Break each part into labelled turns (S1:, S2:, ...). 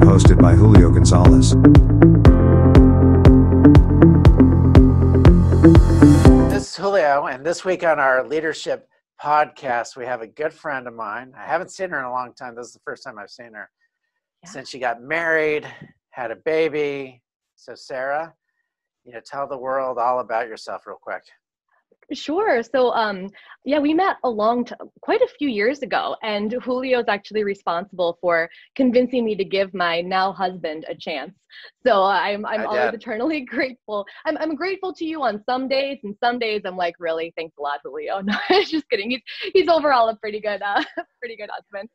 S1: hosted by Julio Gonzales.
S2: This is Julio, and this week on our leadership podcast, we have a good friend of mine. I haven't seen her in a long time. This is the first time I've seen her since she got married, had a baby. So Sarah, tell the world all about yourself real quick.
S3: Sure. So, yeah, we met quite a few years ago, and Julio is actually responsible for convincing me to give my now husband a chance. So I'm always eternally grateful. I'm grateful to you on some days, and some days I'm like, really, thanks a lot, Julio. No, just kidding. He's overall a pretty good husband.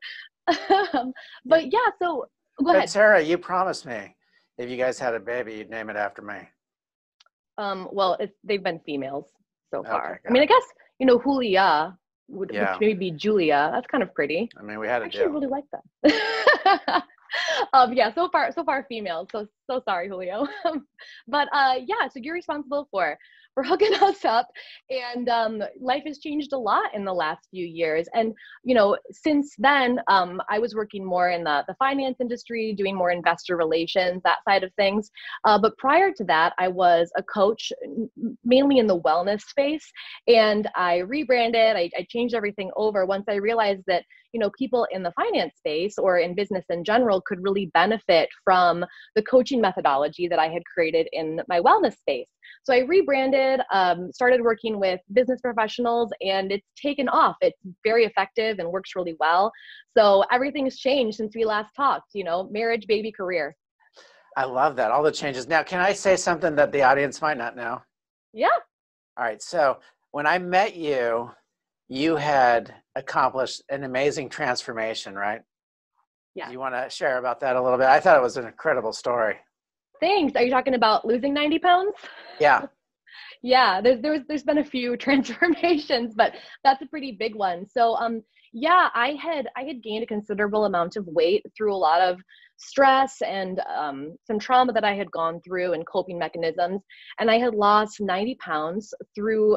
S3: But yeah, so go ahead.
S2: Sarah, you promised me if you guys had a baby, you'd name it after me.
S3: Well, they've been females so far.
S2: Okay,
S3: I mean, I guess, Julia would maybe be Julia. That's kind of pretty.
S2: I mean, we had a
S3: actually
S2: deal.
S3: Really like that. Yeah, so far females. So sorry, Julio. But yeah, so you're responsible for hooking us up, and life has changed a lot in the last few years. And since then, I was working more in the finance industry, doing more investor relations, that side of things. But prior to that, I was a coach, mainly in the wellness space, and I rebranded. I changed everything over once I realized that people in the finance space or in business in general could really benefit from the coaching methodology that I had created in my wellness space. So I rebranded, started working with business professionals, and it's taken off. It's very effective and works really well. So everything's changed since we last talked, marriage, baby, career.
S2: I love that. All the changes. Now, can I say something that the audience might not know?
S3: Yeah.
S2: All right. So when I met you, you had accomplished an amazing transformation, right?
S3: Yeah.
S2: Do you want to share about that a little bit? I thought it was an incredible story.
S3: Thanks. Are you talking about losing 90 pounds?
S2: Yeah.
S3: Yeah, there's been a few transformations, but that's a pretty big one. So yeah, I had gained a considerable amount of weight through a lot of stress and some trauma that I had gone through and coping mechanisms, and I had lost 90 pounds through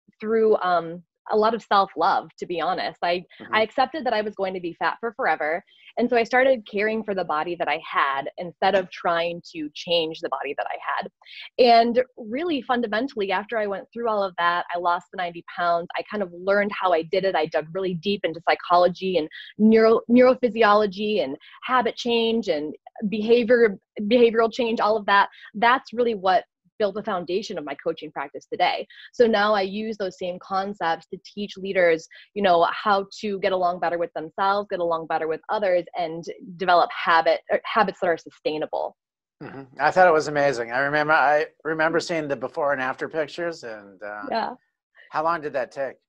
S3: a lot of self-love, to be honest. I accepted that I was going to be fat for forever. And so I started caring for the body that I had instead of trying to change the body that I had. And really fundamentally, after I went through all of that, I lost the 90 pounds. I kind of learned how I did it. I dug really deep into psychology and neurophysiology and habit change and behavioral change, all of that. That's really what built the foundation of my coaching practice today. So now I use those same concepts to teach leaders, how to get along better with themselves, get along better with others, and develop habits that are sustainable.
S2: Mm-hmm. I thought it was amazing. I remember seeing the before and after pictures, and
S3: yeah.
S2: How long did that take?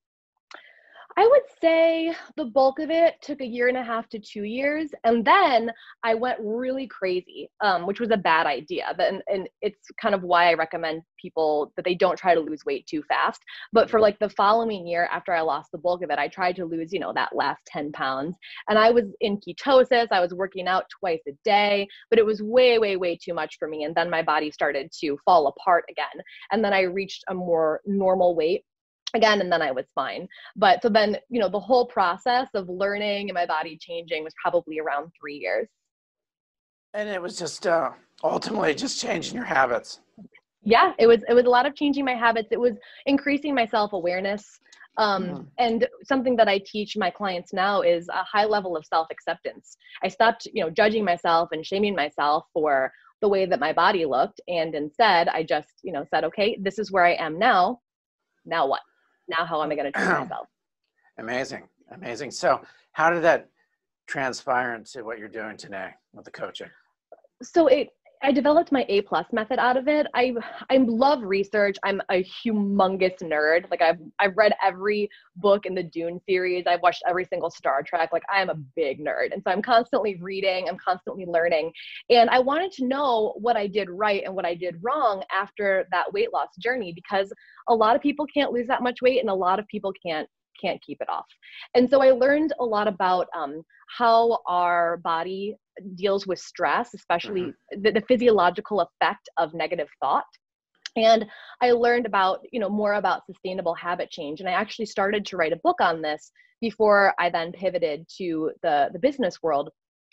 S3: I would say the bulk of it took 1.5 to 2 years. And then I went really crazy, which was a bad idea. And it's kind of why I recommend people that they don't try to lose weight too fast. But for like the following year, after I lost the bulk of it, I tried to lose, that last 10 pounds. And I was in ketosis. I was working out twice a day, but it was way, way, way too much for me. And then my body started to fall apart again. And then I reached a more normal weight again, and then I was fine. But so then, the whole process of learning and my body changing was probably around 3 years.
S2: And it was just ultimately just changing your habits.
S3: Yeah, it was a lot of changing my habits. It was increasing my self-awareness. And something that I teach my clients now is a high level of self-acceptance. I stopped, judging myself and shaming myself for the way that my body looked. And instead, I just, said, okay, this is where I am now. Now what? Now how am I going to treat myself?
S2: Amazing. So how did that transpire into what you're doing today with the coaching?
S3: So I developed my A+ method out of it. I love research. I'm a humongous nerd. Like I've read every book in the Dune series. I've watched every single Star Trek. Like I am a big nerd. And so I'm constantly reading, I'm constantly learning. And I wanted to know what I did right and what I did wrong after that weight loss journey, because a lot of people can't lose that much weight and a lot of people can't keep it off. And so I learned a lot about how our body deals with stress, especially the physiological effect of negative thought. And I learned about, more about sustainable habit change. And I actually started to write a book on this before I then pivoted to the business world.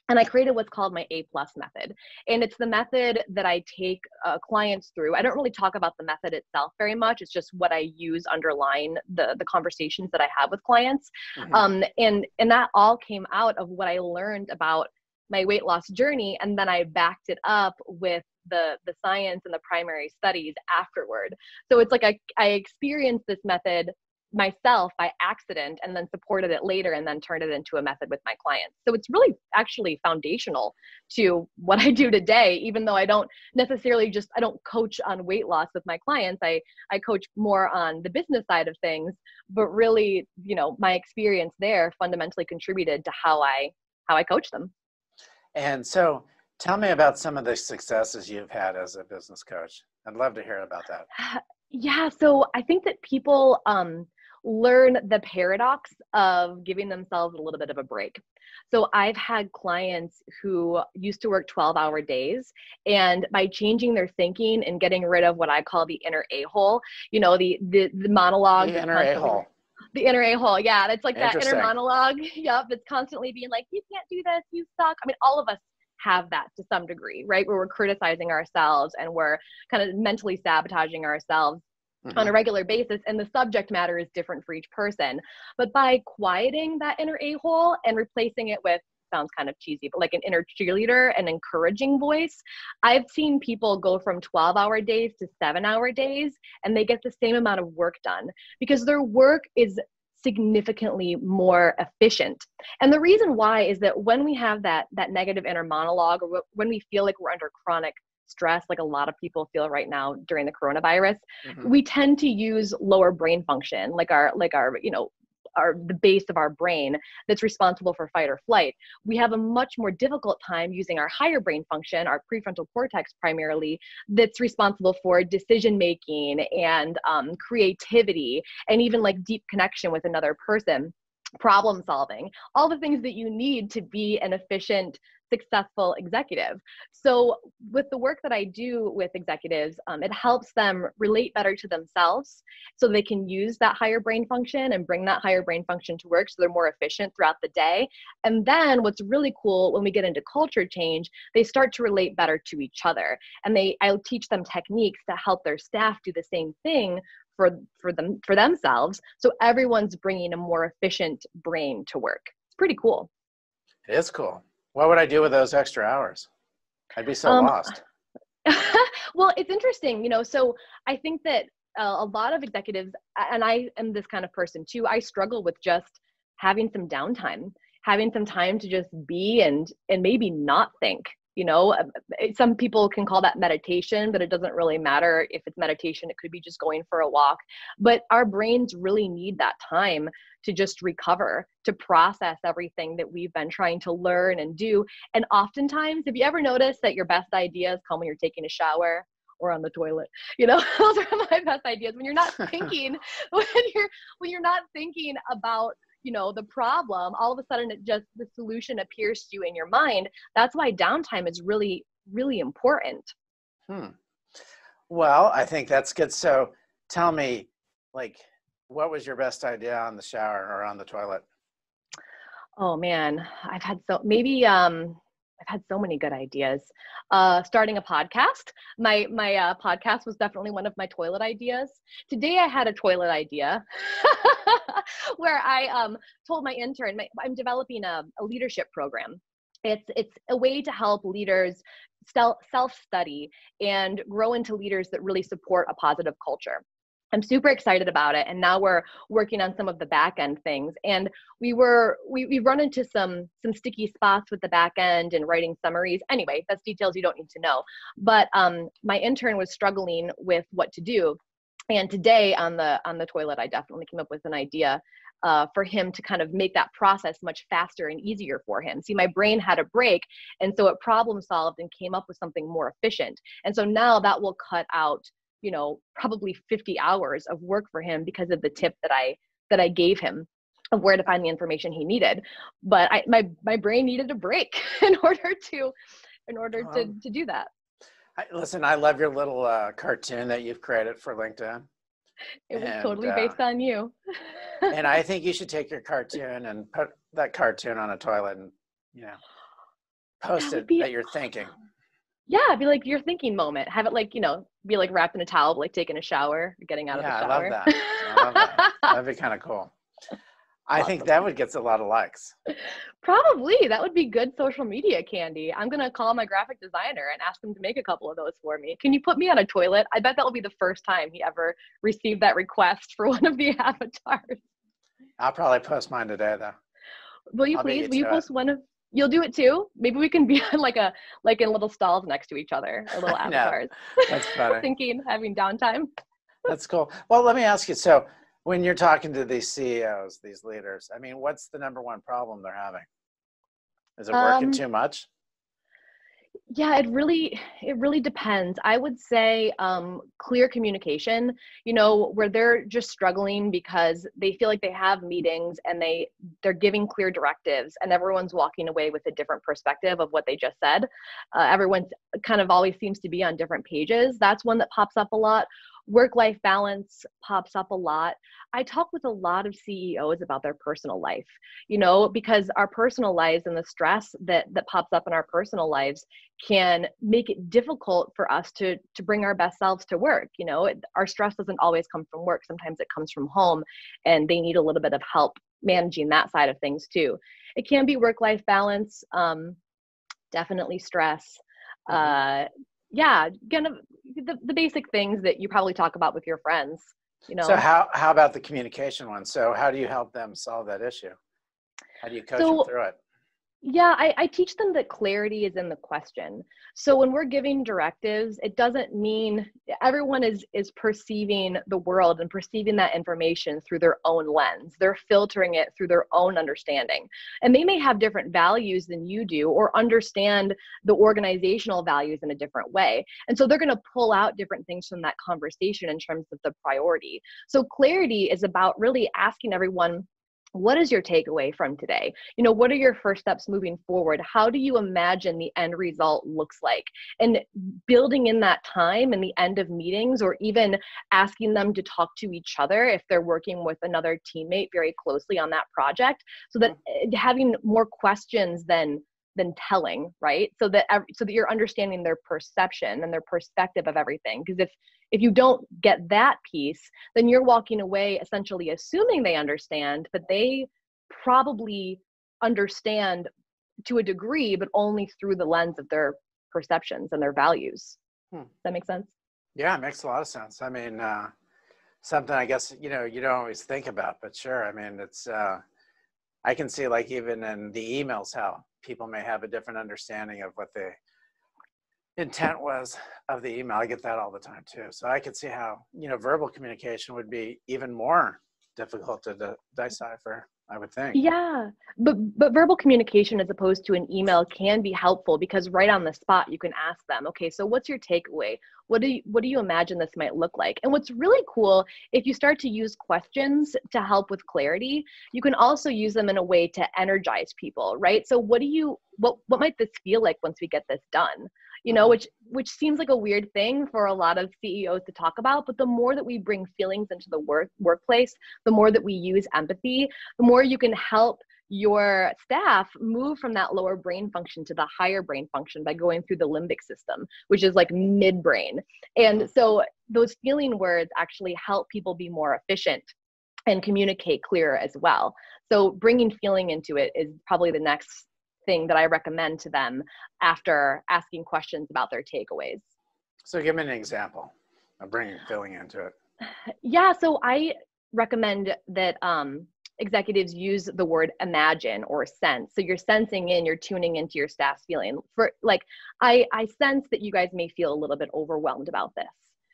S3: And I created what's called my A+ method. And it's the method that I take clients through. I don't really talk about the method itself very much. It's just what I use underlying the conversations that I have with clients. And that all came out of what I learned about my weight loss journey. And then I backed it up with the science and the primary studies afterward. So it's like I experienced this method myself by accident and then supported it later and then turned it into a method with my clients. So it's really actually foundational to what I do today, even though I don't necessarily I don't coach on weight loss with my clients. I coach more on the business side of things, but really, my experience there fundamentally contributed to how I coach them.
S2: And so tell me about some of the successes you've had as a business coach. I'd love to hear about that.
S3: Yeah. So I think that people, learn the paradox of giving themselves a little bit of a break. So I've had clients who used to work 12-hour days, and by changing their thinking and getting rid of what I call the inner a-hole, the monologue.
S2: The inner a-hole.
S3: The inner a-hole. Yeah. That's like that inner monologue. Yep. It's constantly being like, you can't do this. You suck. I mean, all of us have that to some degree, right? Where we're criticizing ourselves and we're kind of mentally sabotaging ourselves on a regular basis, and the subject matter is different for each person. But by quieting that inner a-hole and replacing it with, sounds kind of cheesy, but like an inner cheerleader, an encouraging voice, I've seen people go from 12-hour days to 7-hour days, and they get the same amount of work done because their work is significantly more efficient. And the reason why is that when we have that negative inner monologue, or when we feel like we're under chronic stress, like a lot of people feel right now during the coronavirus, we tend to use lower brain function, like our the base of our brain that's responsible for fight or flight. We have a much more difficult time using our higher brain function, our prefrontal cortex primarily, that's responsible for decision making and creativity, and even like deep connection with another person, problem solving, all the things that you need to be an efficient, successful executive. So with the work that I do with executives, it helps them relate better to themselves so they can use that higher brain function and bring that higher brain function to work so they're more efficient throughout the day. And then what's really cool when we get into culture change, they start to relate better to each other. And I'll teach them techniques to help their staff do the same thing for themselves. So everyone's bringing a more efficient brain to work. It's pretty cool.
S2: It is cool. What would I do with those extra hours? I'd be so lost.
S3: Well, it's interesting, so I think that a lot of executives, and I am this kind of person too, I struggle with just having some downtime, having some time to just be and maybe not think. Some people can call that meditation, but it doesn't really matter if it's meditation. It could be just going for a walk. But our brains really need that time to just recover, to process everything that we've been trying to learn and do. And oftentimes, have you ever noticed that your best ideas come when you're taking a shower or on the toilet? Those are my best ideas. When you're not thinking, when you're not thinking about the problem, all of a sudden the solution appears to you in your mind. That's why downtime is really, really important.
S2: Well, I think that's good. So tell me, what was your best idea on the shower or on the toilet?
S3: Oh man, I've had so many good ideas. Starting a podcast. My podcast was definitely one of my toilet ideas. Today I had a toilet idea where I told my intern, I'm developing a leadership program. It's a way to help leaders self-study and grow into leaders that really support a positive culture. I'm super excited about it. And now we're working on some of the back end things. And we've run into some sticky spots with the back end and writing summaries. Anyway, that's details you don't need to know. But my intern was struggling with what to do. And today on the toilet, I definitely came up with an idea for him to kind of make that process much faster and easier for him. See, my brain had a break, and so it problem solved and came up with something more efficient. And so now that will cut out probably 50 hours of work for him because of the tip that I gave him of where to find the information he needed. But my brain needed a break in order to do that.
S2: Listen, I love your little cartoon that you've created for LinkedIn.
S3: It was totally based on you.
S2: And I think you should take your cartoon and put that cartoon on a toilet and, post it that you're thinking.
S3: Yeah, be like your thinking moment. Have it like, be like wrapped in a towel, like taking a shower, getting out of the shower.
S2: Yeah, I love that. I love that. That'd be kind of cool. I think that would get a lot of likes.
S3: Probably. That would be good social media candy. I'm going to call my graphic designer and ask him to make a couple of those for me. Can you put me on a toilet? I bet that will be the first time he ever received that request for one of the avatars.
S2: I'll probably post mine today, though.
S3: Will you please? Will you post one of... You'll do it too? Maybe we can be like in little stalls next to each other, or little avatars.
S2: That's funny.
S3: Having downtime.
S2: That's cool. Well, let me ask you, so when you're talking to these CEOs, these leaders, I mean, what's the number one problem they're having? Is it working too much?
S3: Yeah, it really depends. I would say clear communication, where they're just struggling because they feel like they have meetings and they're giving clear directives and everyone's walking away with a different perspective of what they just said. Everyone kind of always seems to be on different pages. That's one that pops up a lot. Work-life balance pops up a lot. I talk with a lot of CEOs about their personal life, because our personal lives and the stress that pops up in our personal lives can make it difficult for us to bring our best selves to work. Our stress doesn't always come from work. Sometimes it comes from home, and they need a little bit of help managing that side of things too. It can be work-life balance, definitely stress. Yeah, kind of the basic things that you probably talk about with your friends,
S2: So how about the communication one? So how do you help them solve that issue? How do you coach them through it?
S3: Yeah, I teach them that clarity is in the question. So when we're giving directives, it doesn't mean everyone is perceiving the world and perceiving that information through their own lens. They're filtering it through their own understanding. And they may have different values than you do, or understand the organizational values in a different way. And so they're going to pull out different things from that conversation in terms of the priority. So clarity is about really asking everyone, what is your takeaway from today? What are your first steps moving forward? How do you imagine the end result looks like? And building in that time in the end of meetings, or even asking them to talk to each other if they're working with another teammate very closely on that project, so that having more questions than telling, right? So that you're understanding their perception and their perspective of everything. Because if you don't get that piece, then you're walking away essentially assuming they understand, but they probably understand to a degree, but only through the lens of their perceptions and their values. Does that make sense?
S2: Yeah, it makes a lot of sense. I mean, something I guess, you don't always think about, but sure. I mean, it's, I can see like even in the emails, how people may have a different understanding of what the intent was of the email. I get that all the time too. So I could see how, verbal communication would be even more difficult to decipher, I would think.
S3: Yeah, but verbal communication as opposed to an email can be helpful, because right on the spot you can ask them, okay, so what's your takeaway? What do you imagine this might look like? And what's really cool, if you start to use questions to help with clarity, you can also use them in a way to energize people, right? So what might this feel like once we get this done? Which seems like a weird thing for a lot of CEOs to talk about, but the more that we bring feelings into the workplace, the more that we use empathy, the more you can help your staff move from that lower brain function to the higher brain function by going through the limbic system, which is like midbrain. And so those feeling words actually help people be more efficient and communicate clearer as well. So bringing feeling into it is probably the next thing that I recommend to them after asking questions about their takeaways.
S2: So give me an example of bringing feeling into it.
S3: Yeah, so I recommend that executives use the word imagine or sense. So you're sensing you're tuning into your staff's feeling. For like, I sense that you guys may feel a little bit overwhelmed about this.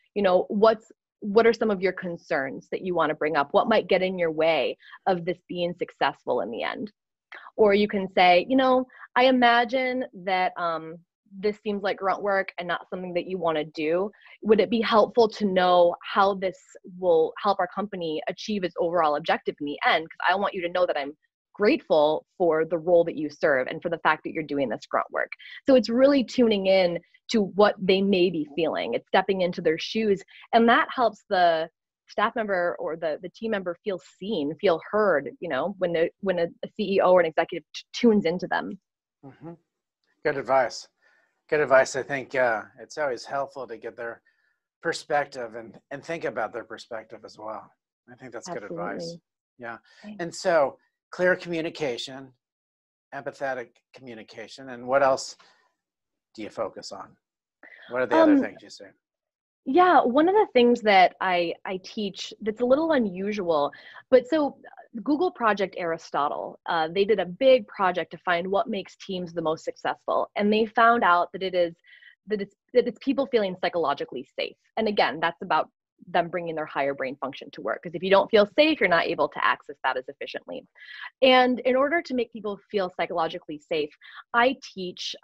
S3: What are some of your concerns that you want to bring up? What might get in your way of this being successful in the end? Or you can say, I imagine that this seems like grunt work and not something that you want to do. Would it be helpful to know how this will help our company achieve its overall objective in the end? Because I want you to know that I'm grateful for the role that you serve and for the fact that you're doing this grunt work. So it's really tuning in to what they may be feeling. It's stepping into their shoes, and that helps the staff member or the team member feel seen, feel heard, when a CEO or an executive tunes into them.
S2: Mm-hmm. Good advice. Good advice. I think it's always helpful to get their perspective and think about their perspective as well. I think that's good advice.
S3: Absolutely.
S2: Yeah.
S3: Right.
S2: And so clear communication, empathetic communication, and what else do you focus on? What are the other things you say?
S3: Yeah, one of the things that I teach that's a little unusual, but so Google Project Aristotle, they did a big project to find what makes teams the most successful, and they found out that it's people feeling psychologically safe. And again, that's about them bringing their higher brain function to work, because if you don't feel safe, you're not able to access that as efficiently. And in order to make people feel psychologically safe, I teach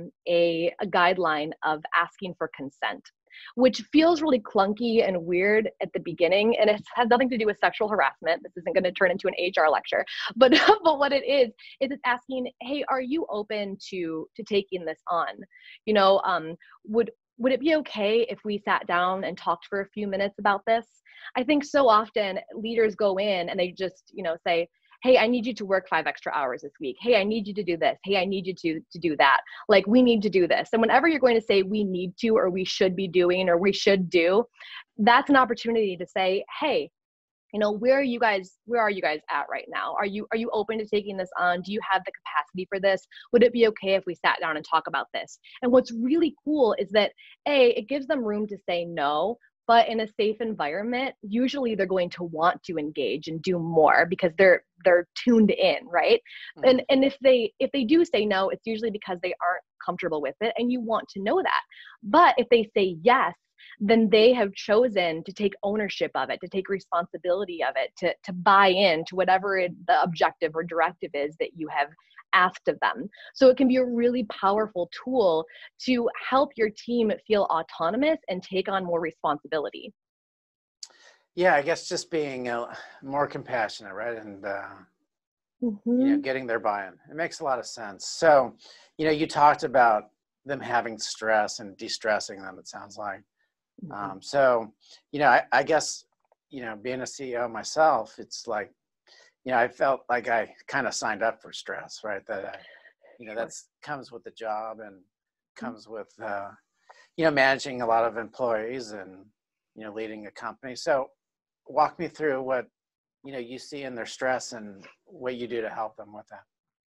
S3: a guideline of asking for consent, which feels really clunky and weird at the beginning. And it has nothing to do with sexual harassment. This isn't going to turn into an HR lecture, but what it is it's asking, hey, are you open to taking this on? You know, would it be okay if we sat down and talked for a few minutes about this? I think so often leaders go in and they just, say, hey, I need you to work 5 extra hours this week. Hey, I need you to do this. Hey, I need you to do that. Like, we need to do this. And whenever you're going to say we need to, or we should be doing, or we should do, that's an opportunity to say, hey, where are you guys at right now? Are you open to taking this on? Do you have the capacity for this? Would it be okay if we sat down and talk about this? And what's really cool is that it gives them room to say no, but in a safe environment, usually they're going to want to engage and do more because they're tuned in, right? Mm-hmm. And if they do say no, it's usually because they aren't comfortable with it, and you want to know that. But if they say yes, then they have chosen to take ownership of it, to take responsibility of it, to buy in to whatever the objective or directive is that you have asked of them. So it can be a really powerful tool to help your team feel autonomous and take on more responsibility.
S2: Yeah, I guess just being more compassionate, right? And getting their buy-in. It makes a lot of sense. So, you talked about them having stress and de-stressing them, it sounds like. So, I guess, being a CEO myself, it's like, I felt like I kind of signed up for stress, right? That, that's comes with the job and comes with, managing a lot of employees and, leading a company. So walk me through what, you see in their stress and what you do to help them with that.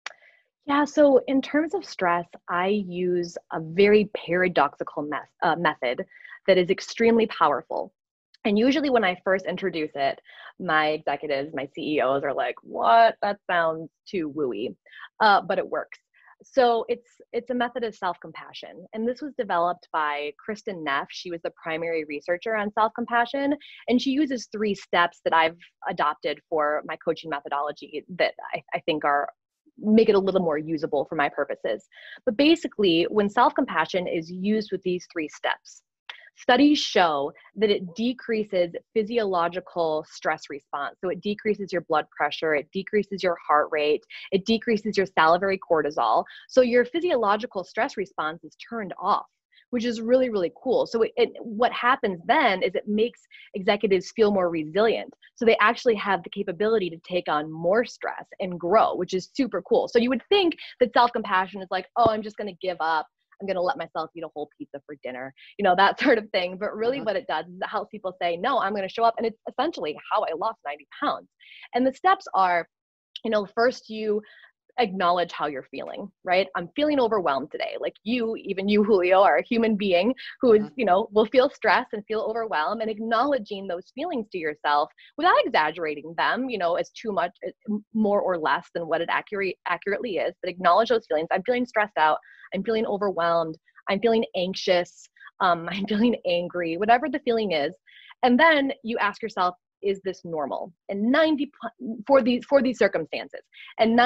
S3: Yeah, so in terms of stress, I use a very paradoxical method that is extremely powerful. And usually when I first introduce it, my executives, my CEOs are like, what? That sounds too wooey, but it works. So it's a method of self-compassion. And this was developed by Kristen Neff. She was the primary researcher on self-compassion. And she uses 3 steps that I've adopted for my coaching methodology that I think make it a little more usable for my purposes. But basically, when self-compassion is used with these 3 steps, studies show that it decreases physiological stress response. So it decreases your blood pressure, it decreases your heart rate, it decreases your salivary cortisol. So your physiological stress response is turned off, which is really, really cool. So what happens then is it makes executives feel more resilient. So they actually have the capability to take on more stress and grow, which is super cool. So you would think that self-compassion is like, oh, I'm just going to give up. I'm going to let myself eat a whole pizza for dinner, that sort of thing. But really what it does is it helps people say, no, I'm going to show up. And it's essentially how I lost 90 pounds. And the steps are, first you acknowledge how you're feeling, right? I'm feeling overwhelmed today. Like even you, Julio, are a human being who is, will feel stressed and feel overwhelmed, and acknowledging those feelings to yourself without exaggerating them, as too much, more or less than what it accurately is, but acknowledge those feelings. I'm feeling stressed out. I'm feeling overwhelmed. I'm feeling anxious. I'm feeling angry, whatever the feeling is. And then you ask yourself, is this normal? And for these circumstances, and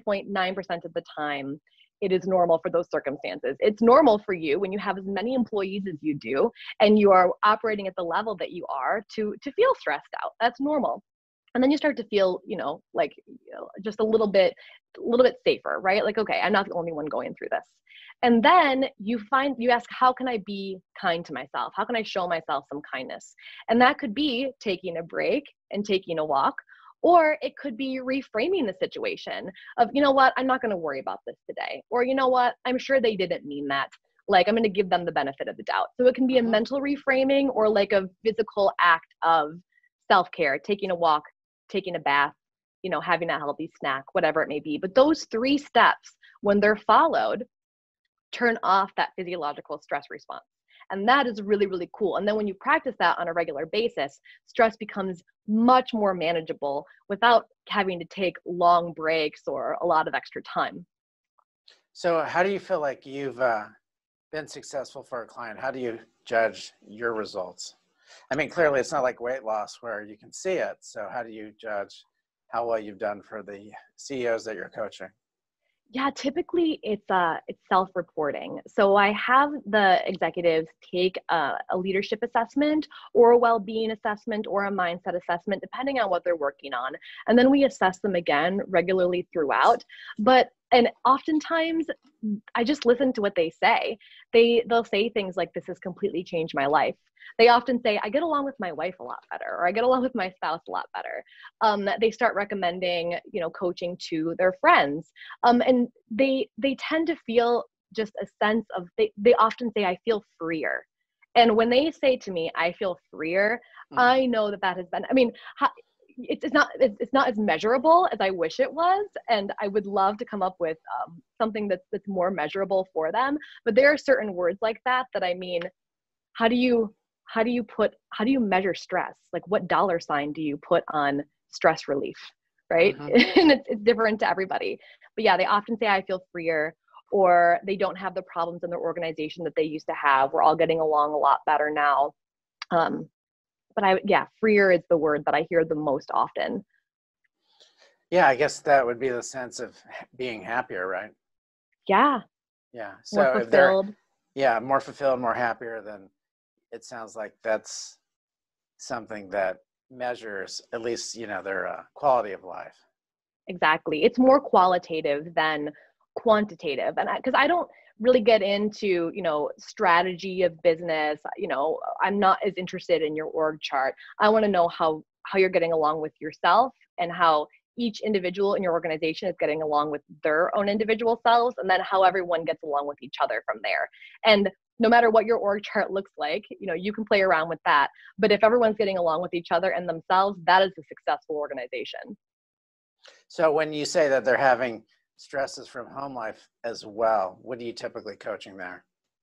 S3: 99.9% of the time, it is normal for those circumstances. It's normal for you when you have as many employees as you do, and you are operating at the level that you are to feel stressed out. That's normal. And then you start to feel, just a little bit safer, right? Like, okay, I'm not the only one going through this. And then you ask, how can I be kind to myself? How can I show myself some kindness? And that could be taking a break and taking a walk, Or it could be reframing the situation of, you know what, I'm not going to worry about this today. Or, you know what, I'm sure they didn't mean that. Like, I'm going to give them the benefit of the doubt. So it can be a mental reframing or like a physical act of self-care, taking a walk, taking a bath, you know, having a healthy snack, whatever it may be. But those 3 steps, when they're followed, turn off that physiological stress response. And that is really, really cool. And then when you practice that on a regular basis, stress becomes much more manageable without having to take long breaks or a lot of extra time.
S2: So how do you feel like you've been successful for a client? How do you judge your results? I mean, clearly it's not like weight loss where you can see it. So how do you judge how well you've done for the CEOs that you're coaching?
S3: Yeah, typically it's self-reporting. So I have the executives take a leadership assessment or a well-being assessment or a mindset assessment, depending on what they're working on. And then we assess them again regularly throughout. And oftentimes I just listen to what they say. They'll say things like, this has completely changed my life. They often say, I get along with my wife a lot better, or I get along with my spouse a lot better. They start recommending, you know, coaching to their friends. And they tend to feel just a sense of, they often say, I feel freer. And when they say to me, I feel freer, I know that has been, I mean, it's not as measurable as I wish it was. And I would love to come up with something that's more measurable for them. But there are certain words like that I mean, how do you measure stress? Like, what dollar sign do you put on stress relief, right? And it's different to everybody. But yeah, they often say, I feel freer, or they don't have the problems in their organization that they used to have. We're all getting along a lot better now. But freer is the word that I hear the most often.
S2: Yeah, I guess that would be the sense of being happier, right?
S3: Yeah.
S2: Yeah. So
S3: more fulfilled.
S2: More fulfilled, more happier, then it sounds like that's something that measures at least, you know, their quality of life. Exactly.
S3: It's more qualitative than quantitative. And because I don't really get into, you know, strategy of business, you know, I'm not as interested in your org chart. I want to know how you're getting along with yourself and how each individual in your organization is getting along with their own individual selves, and then how everyone gets along with each other from there. And no matter what your org chart looks like, you know, you can play around with that. But if everyone's getting along with each other and themselves, that is a successful organization.
S2: So when you say that they're having stresses from home life as well, what are you typically coaching there?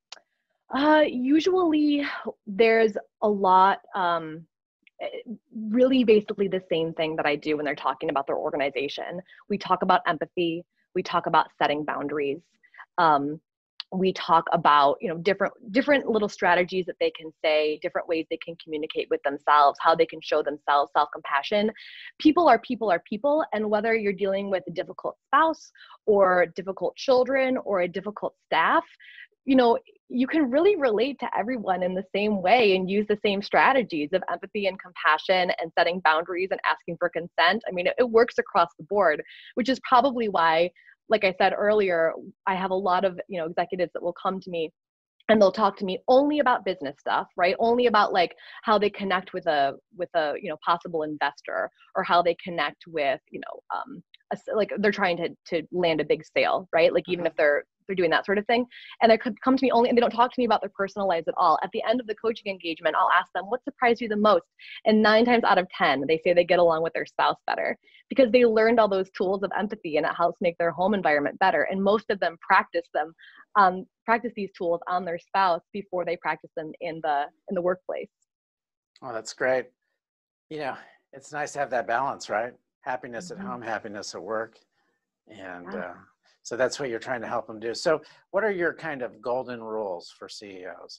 S3: Usually there's a lot, really basically the same thing that I do when they're talking about their organization. We talk about empathy. We talk about setting boundaries. We talk about, you know, different little strategies that they can say, different ways they can communicate with themselves, how they can show themselves self-compassion. People are people. And whether you're dealing with a difficult spouse or difficult children or a difficult staff, you know, you can really relate to everyone in the same way and use the same strategies of empathy and compassion and setting boundaries and asking for consent. I mean, it works across the board, which is probably why, like I said earlier, I have a lot of, you know, executives that will come to me and they'll talk to me only about business stuff, right? Only about like how they connect with a, you know, possible investor, or how they connect with, you know, like they're trying to land a big sale, right? Like even if they're doing that sort of thing, and they could come to me only, and they don't talk to me about their personal lives at all. At the end of the coaching engagement, I'll ask them, what surprised you the most? And 9 times out of 10, they say they get along with their spouse better because they learned all those tools of empathy, and it helps make their home environment better. And most of them practice these tools on their spouse before they practice them in the workplace.
S2: Oh, that's great. You know, it's nice to have that balance, right? Happiness at home, happiness at work. And so that's what you're trying to help them do. So what are your kind of golden rules for CEOs?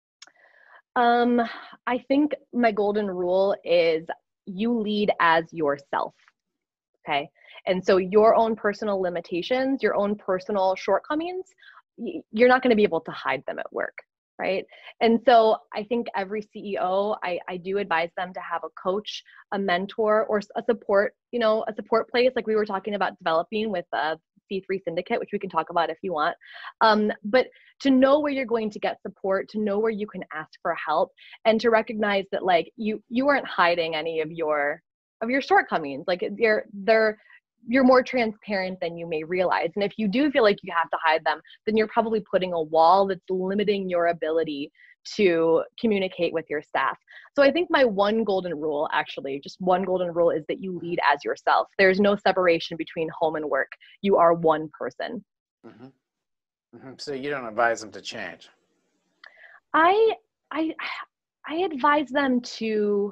S3: I think my golden rule is you lead as yourself. Okay. And so your own personal limitations, your own personal shortcomings, you're not going to be able to hide them at work. Right. And so I think every CEO, I do advise them to have a coach, a mentor, or a support place, like we were talking about developing with C3 Syndicate, which we can talk about if you want. But to know where you're going to get support, to know where you can ask for help, and to recognize that like you aren't hiding any of your of your shortcomings. Like you're more transparent than you may realize. And if you do feel like you have to hide them, then you're probably putting a wall that's limiting your ability to communicate with your staff. So I think my one golden rule, actually, just one golden rule, is that you lead as yourself. There's no separation between home and work. You are one person.
S2: Mm-hmm. Mm-hmm. So you don't advise them to change?
S3: I advise them to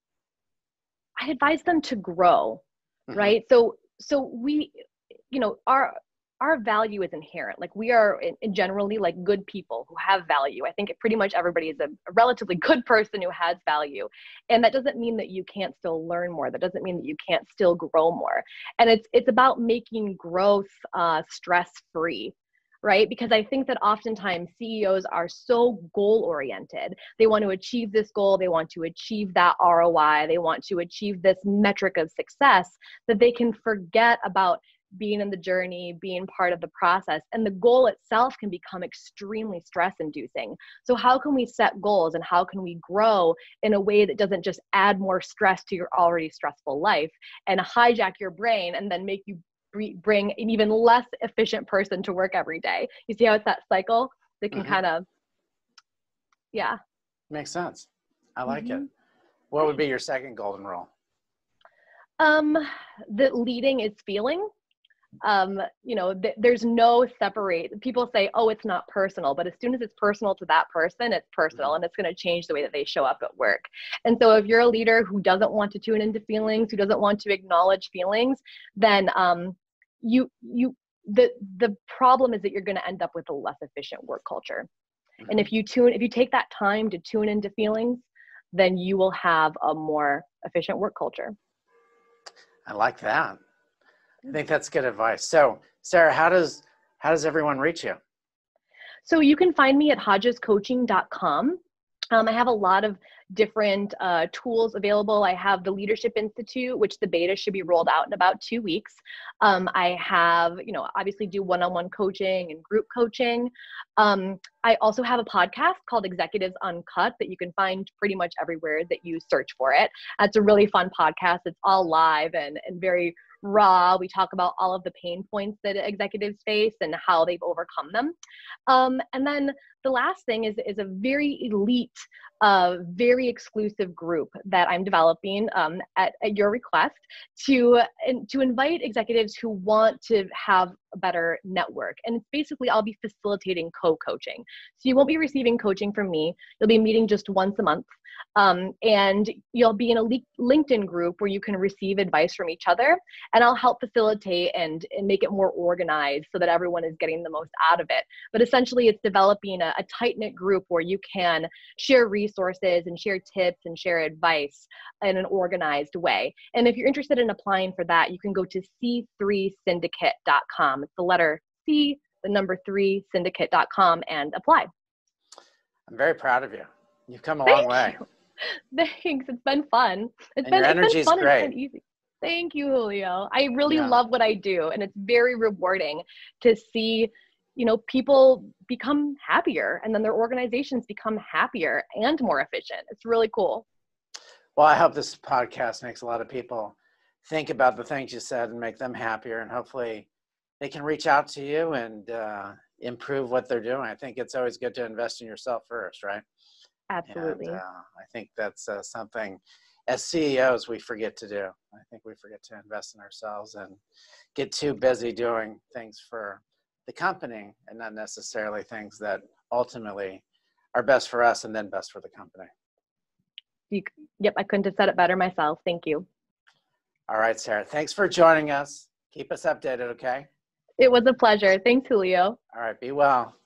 S3: grow, mm-hmm. right? So we, our value is inherent. Like we are generally like good people who have value. I think pretty much everybody is a relatively good person who has value. And that doesn't mean that you can't still learn more. That doesn't mean that you can't still grow more. And it's about making growth stress-free, right? Because I think that oftentimes CEOs are so goal-oriented. They want to achieve this goal. They want to achieve that ROI. They want to achieve this metric of success, that they can forget about being in the journey, being part of the process. And the goal itself can become extremely stress-inducing. So how can we set goals, and how can we grow in a way that doesn't just add more stress to your already stressful life and hijack your brain and then make you bring an even less efficient person to work every day? You see how it's that cycle that can kind of, yeah. Makes sense.
S2: I like it. What would be your second golden rule?
S3: That leading is feeling. There's no separate. People say, oh, it's not personal, but as soon as it's personal to that person, it's personal, and it's going to change the way that they show up at work. And so if you're a leader who doesn't want to tune into feelings, who doesn't want to acknowledge feelings, then the problem is that you're going to end up with a less efficient work culture. And if you take that time to tune into feelings, then you will have a more efficient work culture.
S2: I like that. I think that's good advice. So, Sarah, how does everyone reach you?
S3: So you can find me at hodgescoaching.com. I have a lot of different tools available. I have the Leadership Institute, which the beta should be rolled out in about 2 weeks. I have, obviously do one-on-one coaching and group coaching. I also have a podcast called Executives Uncut that you can find pretty much everywhere that you search for it. It's a really fun podcast. It's all live and very raw. We talk about all of the pain points that executives face and how they've overcome them. And then the last thing is a very elite, very exclusive group that I'm developing at your request to invite executives who want to have a better network. And it's basically, I'll be facilitating co-coaching. So you won't be receiving coaching from me. You'll be meeting just once a month. And you'll be in a LinkedIn group where you can receive advice from each other, and I'll help facilitate and make it more organized so that everyone is getting the most out of it. But essentially it's developing a tight-knit group where you can share resources and share tips and share advice in an organized way. And if you're interested in applying for that, you can go to c3syndicate.com. It's the letter C, the number 3, syndicate.com, and apply.
S2: I'm very proud of you. You've come a long way.
S3: Thanks. It's been fun.
S2: Your energy is great.
S3: It's been easy. Thank you, Julio. I really love what I do, and it's very rewarding to see, people become happier, and then their organizations become happier and more efficient. It's really cool.
S2: Well, I hope this podcast makes a lot of people think about the things you said and make them happier, and hopefully they can reach out to you and improve what they're doing. I think it's always good to invest in yourself first, right?
S3: Absolutely.
S2: And, I think that's something as CEOs we forget to do. I think we forget to invest in ourselves and get too busy doing things for the company and not necessarily things that ultimately are best for us and then best for the company.
S3: Yep, I couldn't have said it better myself. Thank you.
S2: All right, Sarah. Thanks for joining us. Keep us updated, okay?
S3: It was a pleasure. Thanks, Julio.
S2: All right, be well.